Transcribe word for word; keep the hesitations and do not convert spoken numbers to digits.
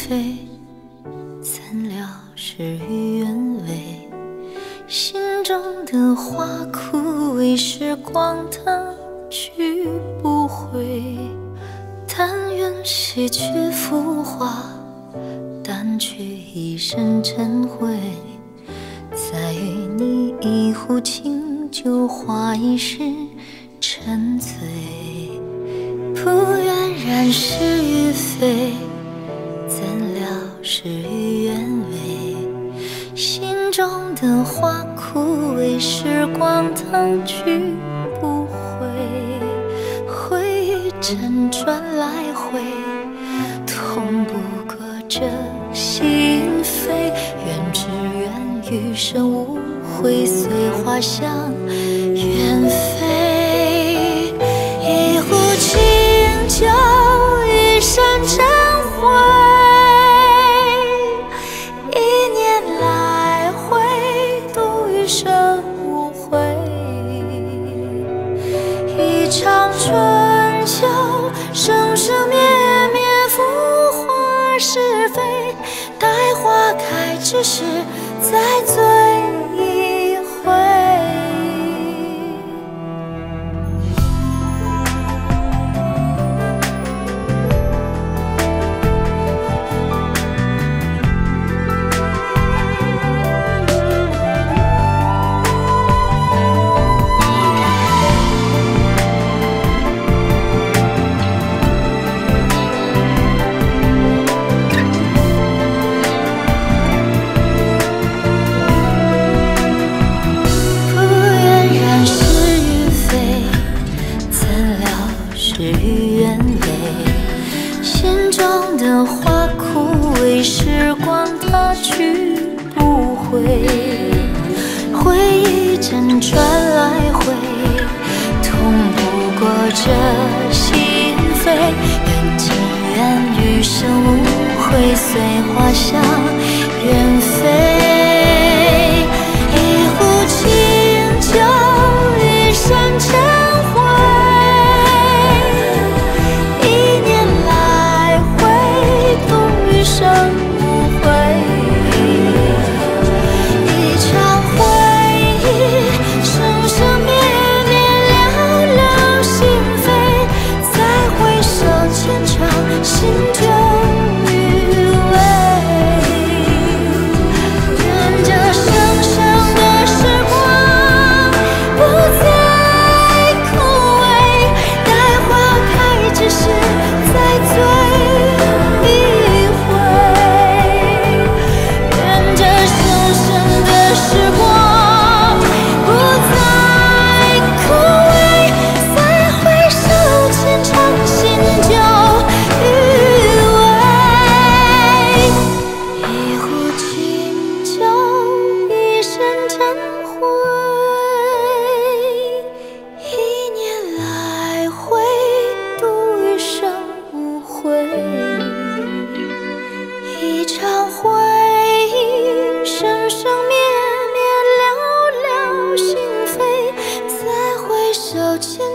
非，怎料事与愿违。心中的花枯萎，时光它去不回。但愿洗去浮华，淡去一身尘灰。再与你一壶清酒，话一世沉醉。不愿染是与非，怎料事与愿违。心中的花枯萎，时光它去不回。回忆辗转来回，痛不过这心扉。愿只愿余生无悔，随花香远飞。一壶清酒，一身尘灰。一念来回，度余生无悔。一场春秋，生生灭灭，浮华是非。待花开之时，再醉一回。事与愿违，心中的花枯萎，时光它去不回。回忆辗转来回，痛不过这心扉。愿只愿余生无悔，随花香远飞。一壶清酒，一身尘灰。生无悔，一场回忆，生生灭灭，寥寥心扉。再回首，浅尝心就余味。愿这生生的时光不再枯萎，待花开之时，再醉。一场回忆，生生灭灭，寥寥心扉。再回首，